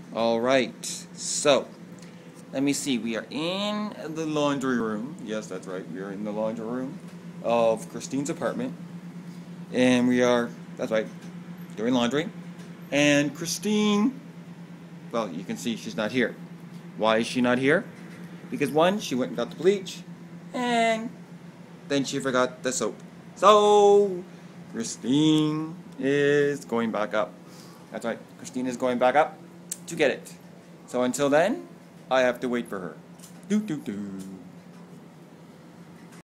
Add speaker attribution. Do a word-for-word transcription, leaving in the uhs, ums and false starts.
Speaker 1: Alright, so, let me see, we are in the laundry room. Yes, that's right, we are in the laundry room of Christine's apartment. And we are, that's right, doing laundry. And Christine, well, you can see she's not here. Why is she not here? Because one, she went and got the bleach, and then she forgot the soap. So, Christine is going back up. That's right, Christine is going back up to get it. So until then, I have to wait for her. Doo doo doo.